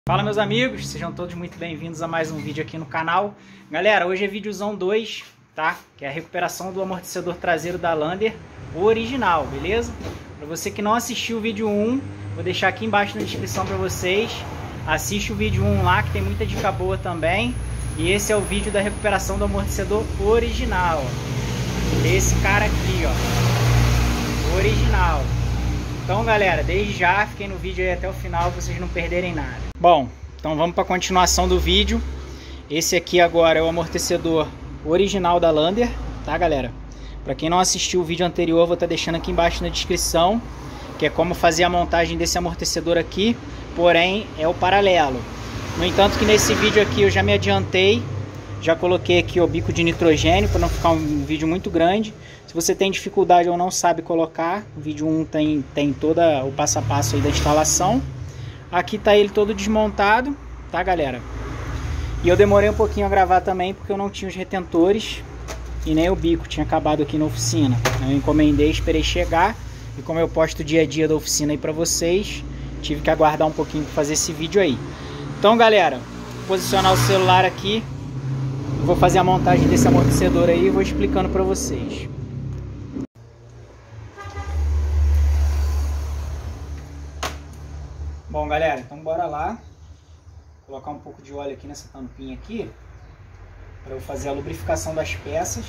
Fala meus amigos, sejam todos muito bem-vindos a mais um vídeo aqui no canal. Galera, hoje é videozão 2, tá? Que é a recuperação do amortecedor traseiro da Lander, o original, beleza? Para você que não assistiu o vídeo 1, vou deixar aqui embaixo na descrição para vocês. Assiste o vídeo 1 lá, que tem muita dica boa também. E esse é o vídeo da recuperação do amortecedor original. Esse cara aqui, ó, original. Então galera, desde já, fiquem no vídeo aí até o final pra vocês não perderem nada. Bom, então vamos para a continuação do vídeo. Esse aqui agora é o amortecedor original da Lander, tá galera? Para quem não assistiu o vídeo anterior, vou estar deixando aqui embaixo na descrição, que é como fazer a montagem desse amortecedor aqui, porém é o paralelo. No entanto que nesse vídeo aqui eu já me adiantei, já coloquei aqui o bico de nitrogênio para não ficar um vídeo muito grande. Se você tem dificuldade ou não sabe colocar, o vídeo 1 tem todo o passo a passo aí da instalação. Aqui tá ele todo desmontado, tá galera? E eu demorei um pouquinho a gravar também porque eu não tinha os retentores e nem o bico, tinha acabado aqui na oficina. Eu encomendei, esperei chegar e como eu posto o dia a dia da oficina aí pra vocês, tive que aguardar um pouquinho para fazer esse vídeo aí. Então galera, vou posicionar o celular aqui, vou fazer a montagem desse amortecedor aí e vou explicando pra vocês. Bom galera, então bora lá, colocar um pouco de óleo aqui nessa tampinha aqui, para eu fazer a lubrificação das peças.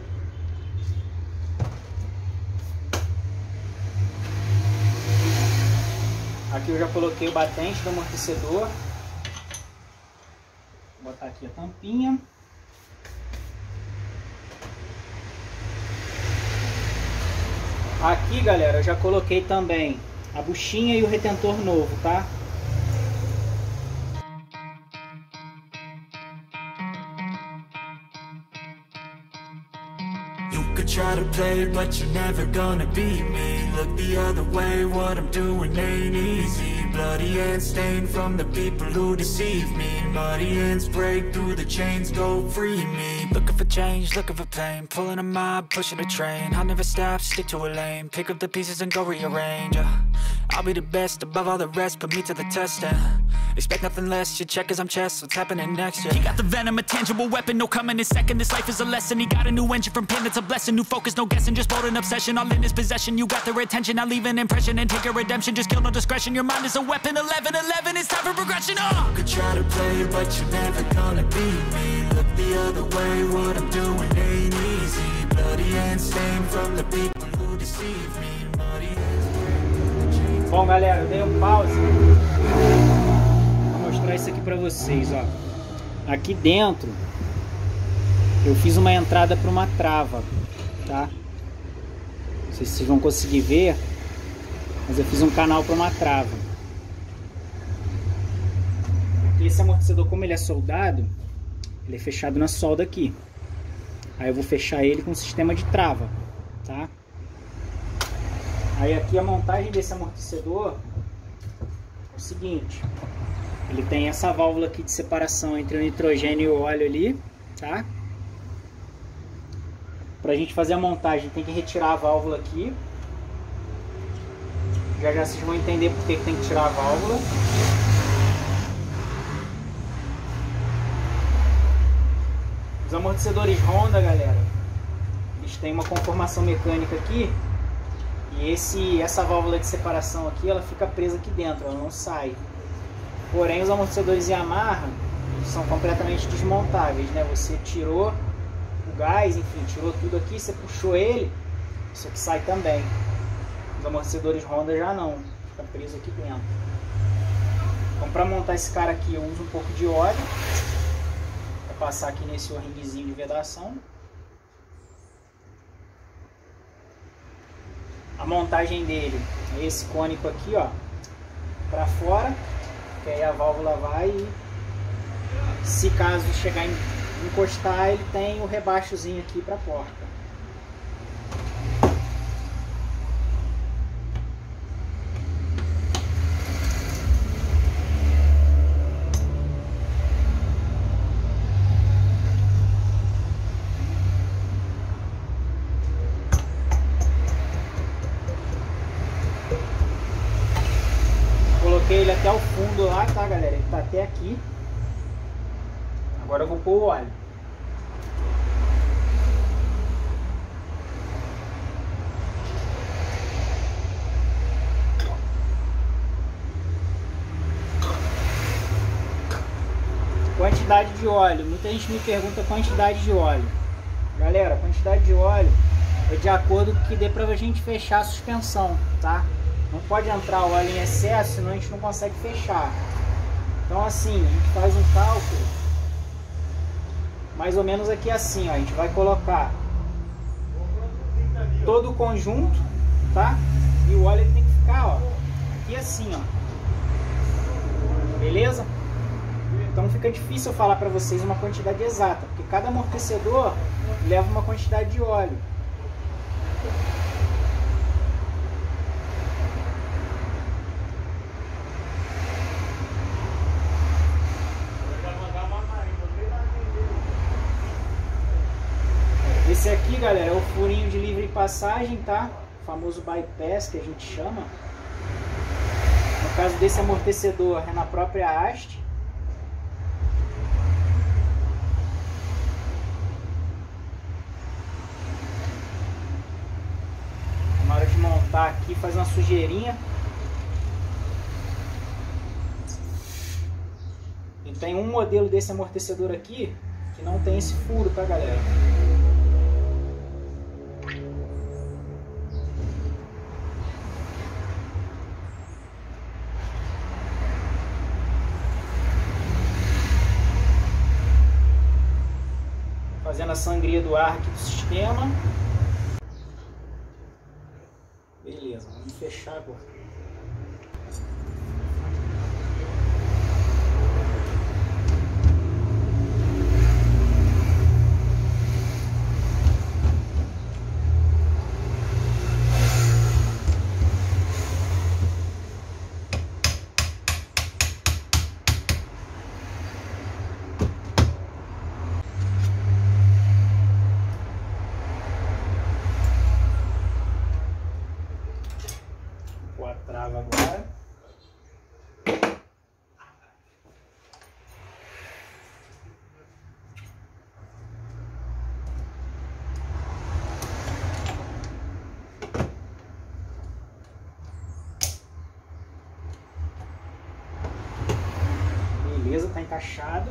Aqui eu já coloquei o batente do amortecedor, vou botar aqui a tampinha. Aqui galera, eu já coloquei também a buchinha e o retentor novo, tá? You could try to play, but you're never gonna beat me. Look the other way, what I'm doing ain't easy. Bloody hands stained from the people who deceive me. Muddy hands break through the chains, go free me. Looking for change, looking for pain. Pulling a mob, pushing a train. I'll never stop, stick to a lane. Pick up the pieces and go rearrange. I'll be the best above all the rest, put me to the test and expect nothing less, your check as I'm chess, what's happening next, yeah. He got the venom, a tangible weapon, no coming in second. This life is a lesson, he got a new engine from pain, it's a blessing. New focus, no guessing, just bold and obsession. All in his possession, you got their attention. I'll leave an impression and take your redemption. Just kill, no discretion, your mind is a weapon. 11-11, it's time for progression, You could try to play, but you're never gonna beat me. Look the other way, what I'm doing ain't easy. Bloody hands stained from the people who deceive me. Muddy hands. Bom galera, eu dei um pause. Vou mostrar isso aqui pra vocês, ó. Aqui dentro eu fiz uma entrada para uma trava, tá? Não sei se vocês vão conseguir ver, mas eu fiz um canal para uma trava. Esse amortecedor, como ele é soldado, ele é fechado na solda aqui. Aí eu vou fechar ele com um sistema de trava, tá? Aí aqui a montagem desse amortecedor é o seguinte: ele tem essa válvula aqui de separação entre o nitrogênio e o óleo ali, tá? Pra gente fazer a montagem tem que retirar a válvula aqui. Já já vocês vão entender por que tem que tirar a válvula. Os amortecedores Honda, galera, eles têm uma conformação mecânica aqui. E essa válvula de separação aqui, ela fica presa aqui dentro, ela não sai. Porém, os amortecedores Yamaha são completamente desmontáveis, né? Você tirou o gás, enfim, tirou tudo aqui, você puxou ele, isso aqui sai também. Os amortecedores Honda já não, fica preso aqui dentro. Então, para montar esse cara aqui, eu uso um pouco de óleo para passar aqui nesse O-ringuezinho de vedação. A montagem dele é esse cônico aqui, ó, para fora, que aí a válvula vai e, se caso chegar a encostar, ele tem o rebaixozinho aqui para a porta. Coloquei ele até o fundo lá, tá tá, galera? Ele tá até aqui. Agora eu vou pôr o óleo. Quantidade de óleo. Muita gente me pergunta a quantidade de óleo. Galera, a quantidade de óleo é de acordo com o que dê pra gente fechar a suspensão, tá? Não pode entrar óleo em excesso, senão a gente não consegue fechar. Então assim, a gente faz um cálculo mais ou menos aqui assim, ó. A gente vai colocar todo o conjunto, tá? E o óleo tem que ficar, ó, aqui assim, ó. Beleza? Então fica difícil eu falar para vocês uma quantidade exata, porque cada amortecedor leva uma quantidade de óleo. Esse aqui, galera, é o furinho de livre passagem, tá? O famoso bypass que a gente chama. No caso desse amortecedor é na própria haste. Na hora de montar aqui, faz uma sujeirinha. E tem um modelo desse amortecedor aqui que não tem esse furo, tá, galera? Fazendo a sangria do ar aqui do sistema. Beleza, vamos fechar agora. A trava agora. Beleza, tá encaixado.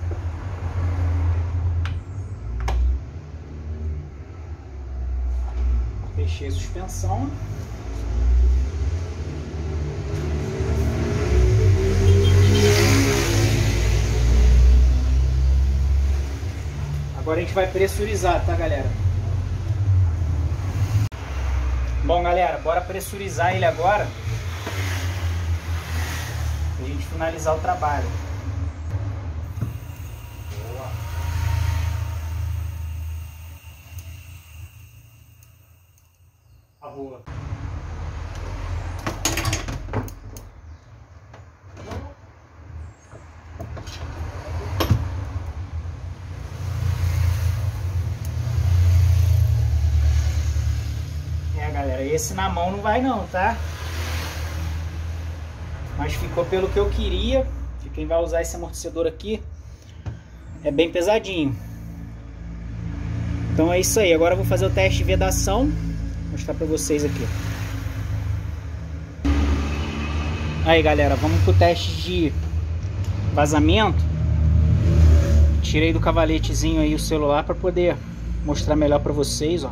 Fechei a suspensão. Agora a gente vai pressurizar, tá, galera? Bom, galera, bora pressurizar ele agora pra gente finalizar o trabalho. Boa. A boa. Galera, esse na mão não vai não, tá? Mas ficou pelo que eu queria. E quem vai usar esse amortecedor aqui é bem pesadinho. Então é isso aí. Agora eu vou fazer o teste de vedação. Vou mostrar pra vocês aqui. Aí, galera, vamos pro teste de vazamento. Tirei do cavaletezinho aí o celular para poder mostrar melhor pra vocês, ó.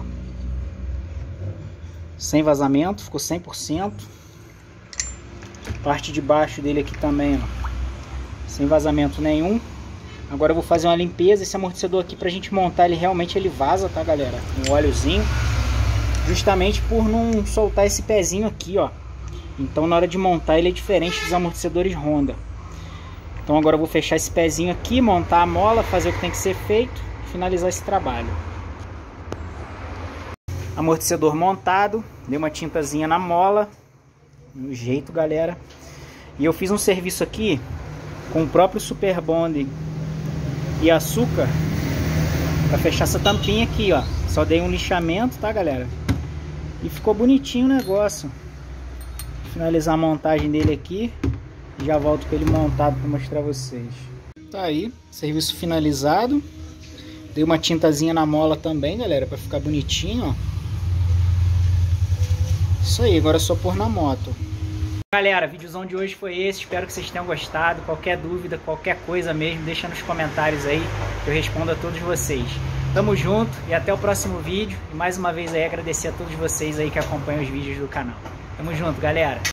Sem vazamento, ficou 100%. Parte de baixo dele aqui também, ó, sem vazamento nenhum. Agora eu vou fazer uma limpeza. Esse amortecedor aqui, pra gente montar ele, realmente ele vaza, tá, galera? Um óleozinho, justamente por não soltar esse pezinho aqui, ó. Então na hora de montar ele é diferente dos amortecedores Honda. Então agora eu vou fechar esse pezinho aqui, montar a mola, fazer o que tem que ser feito e finalizar esse trabalho. Amortecedor montado, dei uma tintazinha na mola, no jeito, galera. E eu fiz um serviço aqui com o próprio Super Bond e açúcar para fechar essa tampinha aqui, ó. Só dei um lixamento, tá, galera? E ficou bonitinho o negócio. Vou finalizar a montagem dele aqui. e já volto com ele montado para mostrar a vocês. Tá aí, serviço finalizado. Dei uma tintazinha na mola também, galera, para ficar bonitinho, ó. Isso aí, agora é só pôr na moto. Galera, o videozão de hoje foi esse, espero que vocês tenham gostado. Qualquer dúvida, qualquer coisa mesmo, deixa nos comentários aí, que eu respondo a todos vocês. Tamo junto e até o próximo vídeo. E mais uma vez aí agradecer a todos vocês aí que acompanham os vídeos do canal. Tamo junto, galera.